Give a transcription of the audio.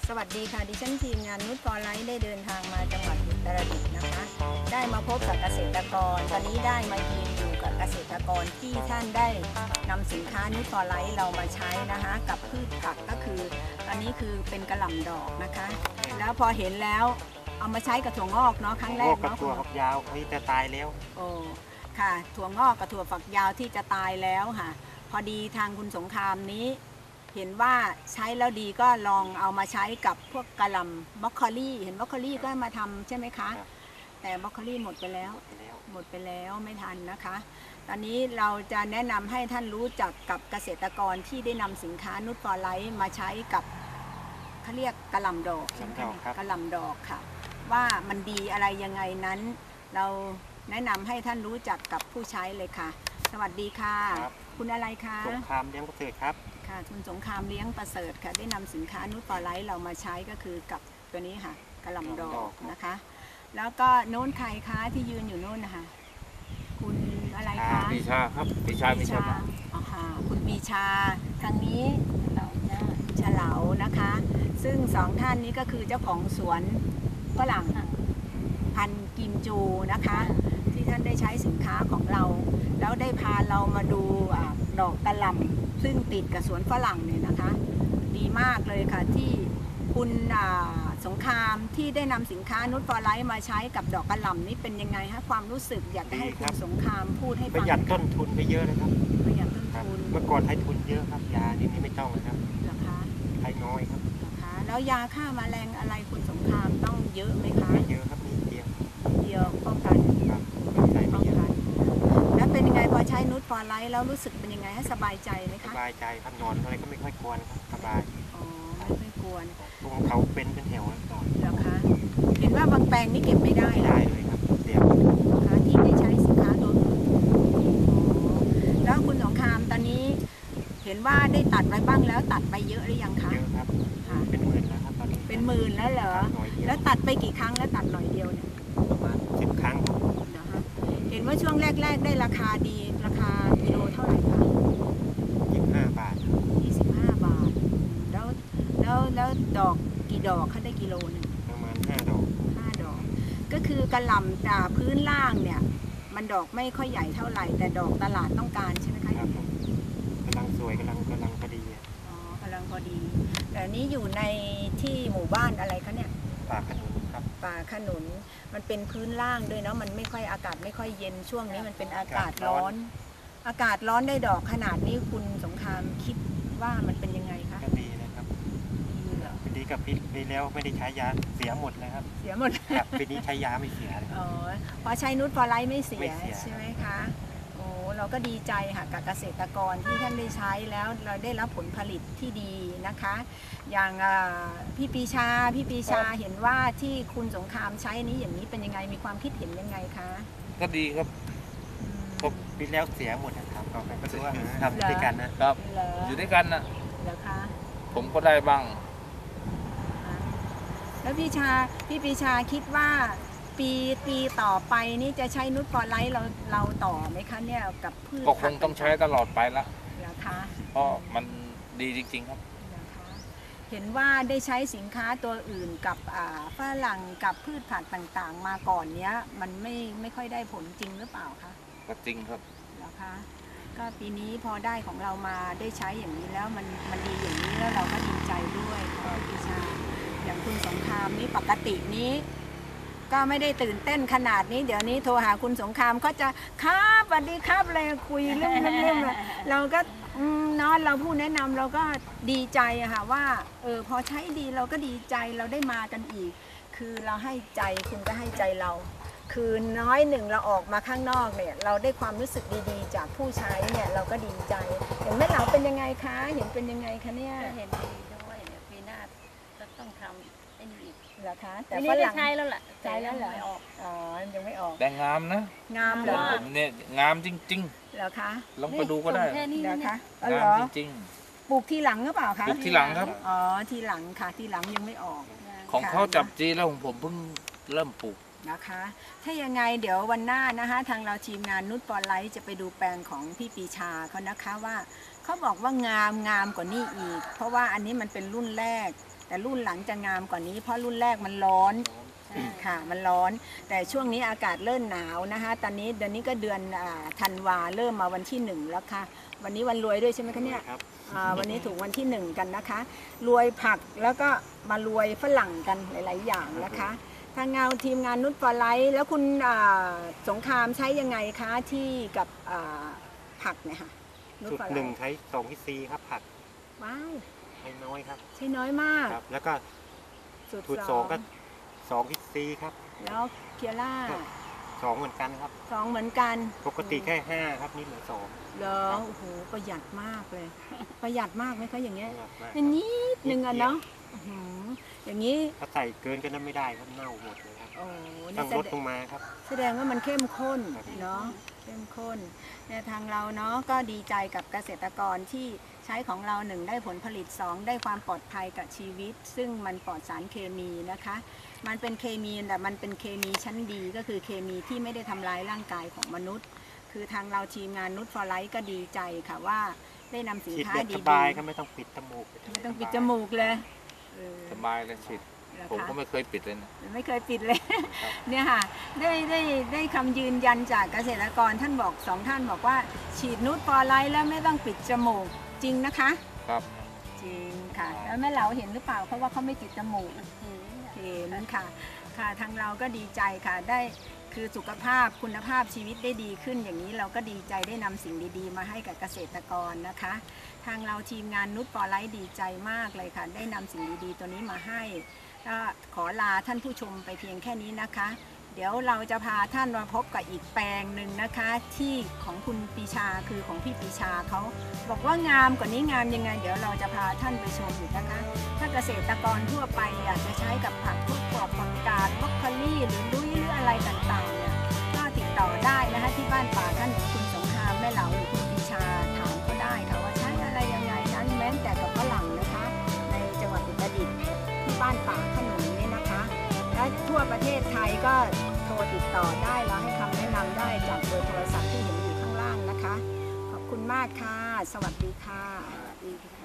สวัสดีค่ะดิฉันทีมงานนุชฟอร์ไลท์ได้เดินทางมาจังหวัดอุตรดิตถ์นะคะได้มาพบกับเกษตรกรตอนนี้ได้มายืนอยู่กับเกษตรกรที่ท่านได้นำสินค้านุชฟอร์ไลท์เรามาใช้นะคะกับพืชผักก็คืออันนี้คือเป็นกระหล่ำดอกนะคะแล้วพอเห็นแล้วเอามาใช้กับถั่วงอกเนาะครั้งแรกเนาะถั่วฝักยาวที่จะตายแล้วโอ้ค่ะถั่วงอกกับถั่วฝักยาวที่จะตายแล้วค่ะพอดีทางคุณสงครามนี้เห็นว่าใช้แล้วดีก็ลองเอามาใช้กับพวกกะหล่ำบรอกโคลี่เห็นบรอกโคลี่ก็มาทำใช่ไหมคะแต่บรอกโคลี่หมดไปแล้วไม่ทันนะคะตอนนี้เราจะแนะนำให้ท่านรู้จักกับเกษตรกรที่ได้นำสินค้านุชฟอร์ไลท์มาใช้กับเขาเรียกกะหล่ำดอกใช่ไหมคะกะหล่ำดอกค่ะว่ามันดีอะไรยังไงนั้นเราแนะนำให้ท่านรู้จักกับผู้ใช้เลยค่ะสวัสดีค่ะคุณอะไรคะสงครามเลี้ยงประเสริฐครับค่ะคุณสงครามเลี้ยงประเสริฐค่ะได้นำสินค้านุชฟอร์ไลท์เรามาใช้ก็คือกับตัวนี้ค่ะกระหล่ำดอกนะคะแล้วก็โน้นใครคะที่ยืนอยู่โน้นนะคะคุณอะไรคะปีชาครับปีชาอ๋อค่ะคุณปีชาทางนี้เฉลานะคะซึ่งสองท่านนี้ก็คือเจ้าของสวนฝรั่งพันธุ์กิมจูนะคะที่ท่านได้ใช้สินค้าของเราแล้วได้พาเรามาดูดอกกระหล่ำซึ่งติดกับสวนฝรั่งเนี่ยนะคะดีมากเลยค่ะที่คุณสงครามที่ได้นำสินค้านุชฟอร์ไลท์มาใช้กับดอกกระหล่ำนี่เป็นยังไงฮะความรู้สึกอยากให้คุณสงครามพูดให้ฟังประหยัดต้นทุนไปเยอะนะครับประหยัดต้นทุนเมื่อก่อนใช้ทุนเยอะครับยาทีนี้ไม่ต้องเลยครับราคาใช้น้อยครับนะคะแล้วยาฆ่าแมลงอะไรคุณสงครามต้องเยอะไหมคะไม่เยอะครับมีเดียวป้องกันครับใช้ไม่เยอะแล้วเป็นยังไงพอใช้นุชฟอร์ไลท์แล้วรู้สึกเป็นยังไงให้สบายใจไหมคะสบายใจครับนอนอะไรก็ไม่ค่อยกวนครับสบายอ๋อไม่กวนตรงเขาเป็นแถวแล้วก่อนแล้วคะเห็นว่าบางแปลงนี่เก็บไม่ได้เลยครับเดี๋ยวนะคะที่ได้ใช้สินค้าตัวอื่นแล้วคุณสงครามตอนนี้เห็นว่าได้ตัดไปบ้างแล้วตัดไปเยอะหรือยังคะเยอะครับเป็นหมื่นแล้วครับตอนนี้เป็นหมื่นแล้วเหรอแล้วตัดไปกี่ครั้งแล้วตัดหน่อยเดียวเนี่ยประมาณ10 ครั้งนะคะเห็นว่าช่วงแรกๆได้ราคาดีราคากิโลเท่าไหร่คะ 25 บาท 25 บาทแล้วดอกกี่ดอกคะได้กิโลนึงประมาณ5 ดอกก็คือกระหล่ำจากพื้นล่างเนี่ยมันดอกไม่ค่อยใหญ่เท่าไหร่แต่ดอกตลาดต้องการใช่ไหมคะครับกำลังสวยกำลังพอดีอ๋อกำลังพอดีแต่นี้อยู่ในที่หมู่บ้านอะไรคะเนี่ยป่าขนุนครับป่าขนุนมันเป็นพื้นล่างด้วยเนาะมันไม่ค่อยอากาศไม่ค่อยเย็นช่วงนี้มันเป็นอากาศร้อนได้ดอกขนาดนี้คุณสงครามคิดว่ามันเป็นยังไงคะก็ดีนะครับดีกับปีแล้วไม่ได้ใช้ยาเสียหมดเลยครับเสียหมดครับปีนี้ใช้ยาไม่เสียเลยอ๋อพอใช้นุชฟอร์ไลท์ไม่เสียใช่ไหมคะโอ้เราก็ดีใจค่ะกับเกษตรกรที่ท่านได้ใช้แล้วเราได้รับผลผลิตที่ดีนะคะอย่างพี่ปีชาเห็นว่าที่คุณสงครามใช้นี้อย่างนี้เป็นยังไงมีความคิดเห็นยังไงคะก็ดีครับปีแล้วเสียหมดนะครับก็คือว่าทำด้วยกันนะครับอยู่ด้วยกันนะเหรอคะผมก็ได้บ้างแล้วพี่ปีชาคิดว่าปีต่อไปนี่จะใช้นุชฟอร์ไลท์เราต่อไหมคะเนี่ยกับพืชก็คงต้องใช้ตลอดไปละนะคะเพราะมันดีจริงๆครับเห็นว่าได้ใช้สินค้าตัวอื่นกับฝรั่งกับพืชผักต่างๆมาก่อนเนี้ยมันไม่ค่อยได้ผลจริงหรือเปล่าคะก็จริงครับนะคะก็ปีนี้พอได้ของเรามาได้ใช้อย่างนี้แล้วมันดีอย่างนี้แล้วเราก็ดีใจด้วยพี่ปีชาอย่างคุณสงครามนี้ปกตินี้ก็ไม่ได้ตื่นเต้นขนาดนี้เดี๋ยวนี้โทรหาคุณสงครามก็จะครับสวัสดีครับเลยคุยเรื่องเราก็นอนเราผู้แนะนำเราก็ดีใจอะค่ะว่าพอใช้ดีเราก็ดีใจเราได้มากันอีกคือเราให้ใจคุณก็ให้ใจเราคือน้อยหนึ่งเราออกมาข้างนอกเนี่ยเราได้ความรู้สึกดีๆจากผู้ใช้เนี่ยเราก็ดีใจเห็นแม่เหลาเป็นยังไงคะเห็นเป็นยังไงคะเนี่ยเห็นดีด้วยเนี่ยปีหน้าก็ต้องทำไอ้นี่อีกเหรอคะแต่ฝรั่งใช้แล้วล่ะใช้แล้วเหรออ๋อยังไม่ออกแต่งามนะงามเหรอเนี่ยงามจริงๆเหรอคะลองไปดูก็ได้เหรอคะงามจริงปลูกทีหลังหรือเปล่าคะปลูกทีหลังครับอ๋อทีหลังค่ะทีหลังยังไม่ออกของเขาจับจีแล้วของผมเพิ่งเริ่มปลูกนะคะถ้ายังไงเดี๋ยววันหน้านะคะทางเราทีมงานนุชฟอร์ไลท์จะไปดูแปลงของพี่ปีชาเขานะคะว่าเขาบอกว่างามกว่านี้อีกเพราะว่าอันนี้มันเป็นรุ่นแรกแต่รุ่นหลังจะงามกว่านี้เพราะรุ่นแรกมันร้อนค่ะมันร้อน แต่ช่วงนี้อากาศเริ่มหนาวนะคะตอนนี้เดือนนี้ก็เดือนธันวาเริ่มมาวันที่1แล้วค่ะวันนี้วันรวยด้วยใช่ไหมคะเนี่ยครับวันนี้ถูกวันที่1กันนะคะ รวยผักแล้วก็มารวยฝรั่งกันหลายๆอย่างนะคะทางทีมงานนุชฟอร์ไลท์แล้วคุณสงครามใช้ยังไงคะที่กับผักเนี่ยค่ะนุชสูตฟอรร์ไลหนึ่งท์ใช้2 PCC ครับผักว้าวใช้น้อยครับใช้น้อยมากครับ แล้วก็สูตรสูตรสสออง งก็2 PCC ครับแล้วเคียร่า 2เหมือนกันครับ 2เหมือนกันปกติแค่5ครับนี่เหลือ2 เหรอโอ้โหประหยัดมากเลย ประหยัดมากไหมคะอย่างเงี้ยมากมากอย่างนี้นึงอะเนาะอื้อหืออย่างนี้ถ้าใส่เกินก็นั้นไม่ได้ครับเน่าหมดเลยครับโอ้ต้นี่องแสลดดงลงมาครับแสดงว่ามันเข้มข้นครับเนาะเข้มข้นเนี่ยทางเราเนาะก็ดีใจกับเกษตรกรที่ใช้ของเรา1ได้ผลผลิต2ได้ความปลอดภัยกับชีวิต ซึ่งมันปลอดสารเคมีนะคะ มันเป็นเคมีแต่มันเป็นเคมีชั้นดีก็คือเคมีที่ไม่ได้ทำร้ายร่างกายของมนุษย์ คือทางเราทีมงานนุชฟอร์ไลท์ก็ดีใจค่ะว่าได้นำสินฉีดค้าแบบดีสบายก็ไม่ต้องปิดจมูกๆไม่ต้องปิดจมูกเลยเออสบายเลยฉีดเหรอผมคะก็ไม่เคยปิดเลยนะไม่เคยปิดเลยครับเนี่ยค่ะได้คำยืนยันจากเกษตรกรท่านบอก2ท่านบอกว่าฉีดนูตฟอร์ไลท์แล้วไม่ต้องปิดจมูกจริงนะคะครับจริงค่ะ แล้วแม่เหลาเห็นหรือเปล่าเพราะว่าเขาไม่ปิดจมูกเห็นเห็นค่ะค่ะทางเราก็ดีใจค่ะได้คือสุขภาพคุณภาพชีวิตได้ดีขึ้นอย่างนี้เราก็ดีใจได้นำสิ่งดีๆ มาให้กับเกษตรกรนะคะ ทางเราทีมงานนุชฟอร์ไลท์ดีใจมากเลยค่ะ ได้นำสิ่งดีๆ ตัวนี้มาให้ก็ขอลาท่านผู้ชมไปเพียงแค่นี้นะคะ เดี๋ยวเราจะพาท่านมาพบกับอีกแปลงหนึ่งนะคะ ที่ของคุณปีชาคือของพี่ปีชาเขาบอกว่างามกว่านี้งามยังไง เดี๋ยวเราจะพาท่านไปชมอยู่นะคะ ถ้าเกษตรกรทั่วไปอยากจะใช้กับผักพวกกรอบผักกาดบรอกโคลี่หรือลุยหรืออะไรต่างๆเนี่ยก็ติดต่อได้นะคะที่บ้านป่าท่านคุณสงครามแม่เหลาหรือคุณปีชาถามเขาได้ค่ะว่าใช้อะไรยังไงนั้นแม้แต่กับฝรั่งนะคะ ในจังหวัดอุตรดิตถ์ที่บ้านป่าขนุนเนี่ยนะคะ และทั่วประเทศไทยก็โทรติดต่อได้แล้วให้คำแนะนำได้จากเบอร์โทรศัพท์ที่เห็นอยู่ข้างล่างนะคะ ขอบคุณมากค่ะ สวัสดีค่ะดีค่ะ